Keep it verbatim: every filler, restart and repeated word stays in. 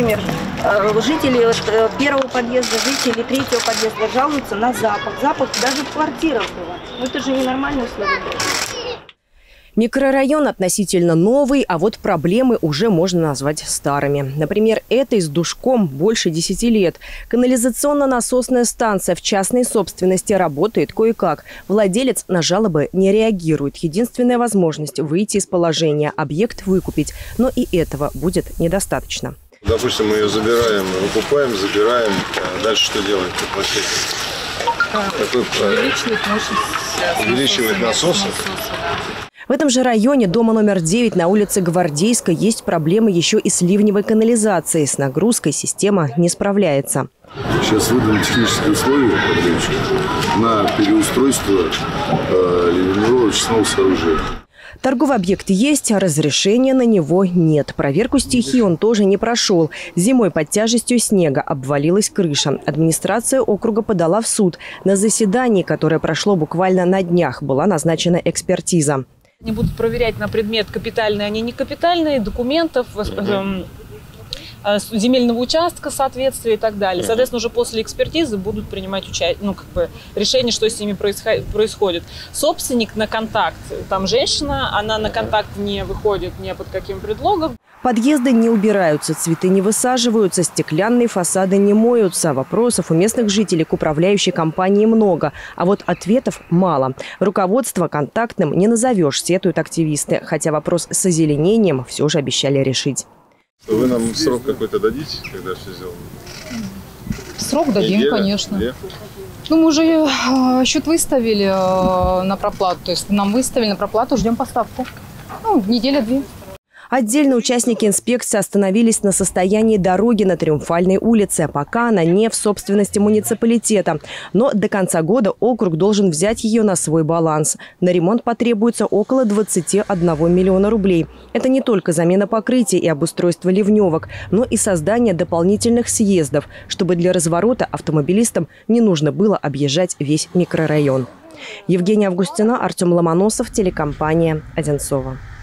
например, жители первого подъезда, жители третьего подъезда жалуются на запах. Запах даже в квартирах бывает. Но это же ненормальные условия. Микрорайон относительно новый, а вот проблемы уже можно назвать старыми. Например, этой с душком больше десяти лет. Канализационно-насосная станция в частной собственности работает кое-как. Владелец на жалобы не реагирует. Единственная возможность – выйти из положения, объект выкупить. Но и этого будет недостаточно. Допустим, мы ее забираем, выкупаем, забираем. Дальше что делать? Увеличивать мощность. Увеличивать насосы. В этом же районе дома номер девять на улице Гвардейской есть проблемы еще и с ливневой канализацией. С нагрузкой система не справляется. Сейчас выданы технические условия на переустройство э, ливневого очистного сооружения. Торговый объект есть, а разрешения на него нет. Проверку стихии он тоже не прошел. Зимой под тяжестью снега обвалилась крыша. Администрация округа подала в суд. На заседании, которое прошло буквально на днях, была назначена экспертиза. Они будут проверять на предмет капитальные, они не капитальные, документов, земельного участка, соответствия и так далее. Соответственно, уже после экспертизы будут принимать уча... ну, как бы, решение, что с ними происходит. Собственник на контакт, там женщина, она на контакт не выходит ни под каким предлогом. Подъезды не убираются, цветы не высаживаются, стеклянные фасады не моются. Вопросов у местных жителей к управляющей компании много, а вот ответов мало. Руководство контактным не назовешь, сетуют активисты, хотя вопрос с озеленением все же обещали решить. Вы нам срок какой-то дадите, когда все сделано? Срок дадим, Неделя? конечно. Две? Ну, мы уже э, счет выставили э, на проплату. То есть нам выставили на проплату, ждем поставку. Ну, неделя-две. Отдельно участники инспекции остановились на состоянии дороги на Триумфальной улице. Пока она не в собственности муниципалитета. Но до конца года округ должен взять ее на свой баланс. На ремонт потребуется около двадцати одного миллиона рублей. Это не только замена покрытия и обустройство ливневок, но и создание дополнительных съездов, чтобы для разворота автомобилистам не нужно было объезжать весь микрорайон. Евгения Августина, Артем Ломоносов, телекомпания «Одинцово».